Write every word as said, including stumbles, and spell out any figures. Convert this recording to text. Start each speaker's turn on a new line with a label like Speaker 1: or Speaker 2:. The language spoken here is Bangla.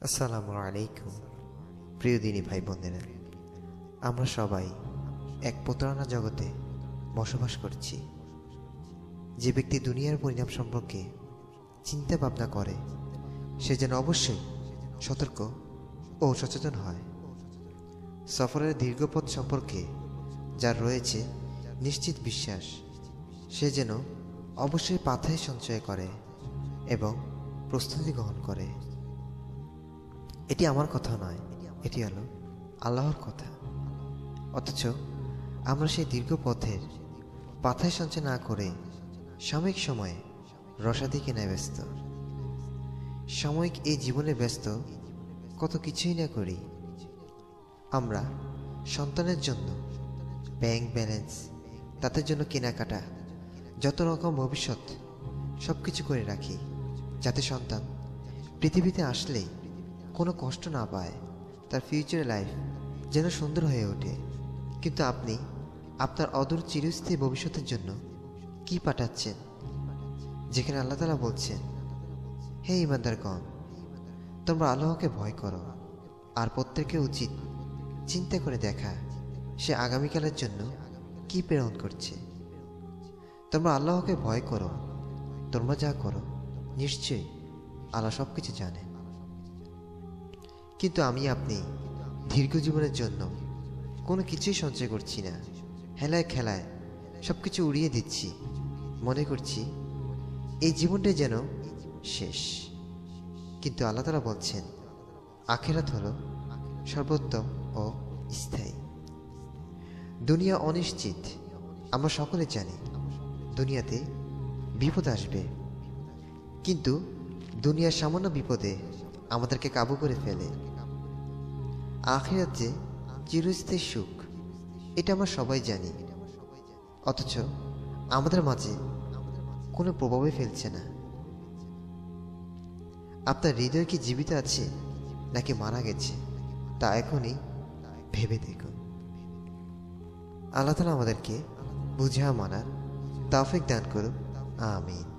Speaker 1: আসসালামু আলাইকুম। প্রিয় দিনী ভাই বোনেরা, আমরা সবাই এক প্রতারণা জগতে বসবাস করছি। যে ব্যক্তি দুনিয়ার পরিণাম সম্পর্কে চিন্তা ভাবনা করে সে যেন অবশ্যই সতর্ক ও সচেতন হয়। সফরের দীর্ঘ পথ সম্পর্কে যার রয়েছে নিশ্চিত বিশ্বাস, সে যেন অবশ্যই পাথেয় সঞ্চয় করে এবং প্রস্তুতি গ্রহণ করে। এটি আমার কথা নয়, এটি হলো আল্লাহর কথা। অথচ আমরা সেই দীর্ঘ পথের পাথায় সঞ্চয় না করে সাময়িক সময়ে রসাদি কেনায় ব্যস্ত। সাময়িক এই জীবনে ব্যস্ত কত কিছুই না করি। আমরা সন্তানের জন্য ব্যাংক ব্যালেন্স, তাদের জন্য কেনাকাটা, যত রকম ভবিষ্যৎ সব কিছু করে রাখি, যাতে সন্তান পৃথিবীতে আসলেই কোনো কষ্ট না পায়, তার ফিউচার লাইফ যেন সুন্দর হয়ে ওঠে। কিন্তু আপনি আপনার অদূর চিরস্থায়ী ভবিষ্যতের জন্য কি পাঠাচ্ছেন? যেখানে আল্লাহ তাআলা বলছেন, হে ঈমানদারগণ, তোমরা আল্লাহকে ভয় করো, আর প্রত্যেকের উচিত চিন্তা করে দেখা সে আগামীকালের জন্য কি প্রেরণ করছে। তোমরা আল্লাহকে ভয় করো, তোমরা যা করো নিশ্চয়ই আল্লাহ সব কিছু জানেন। কিন্তু আমি আপনি দীর্ঘ জীবনের জন্য কোনো কিছুই সঞ্চয় করছি না। হেলায় খেলায় সব কিছু উড়িয়ে দিচ্ছি, মনে করছি এই জীবনটাই যেন শেষ। কিন্তু আল্লাহ তাআলা বলছেন, আখিরাত হলো সর্বোত্তম ও স্থায়ী। দুনিয়া অনিশ্চিত, আমরা সকলে জানি। দুনিয়াতে বিপদ আসবে, কিন্তু দুনিয়ার সামান্য বিপদে আমাদেরকে কাবু করে ফেলে। আখিরাত যে চিরস্থায়ী সুখ, এটা আমরা সবাই জানি। অথচ আমাদের মাঝে কোনো প্রভাবই ফেলছে না। আপনার হৃদয় কি জীবিত আছে নাকি মারা গেছে, তা এখনই ভেবে দেখুন। আল্লাহ তাআলা আমাদেরকে বুঝা মানার তৌফিক দান করুন, আমিন।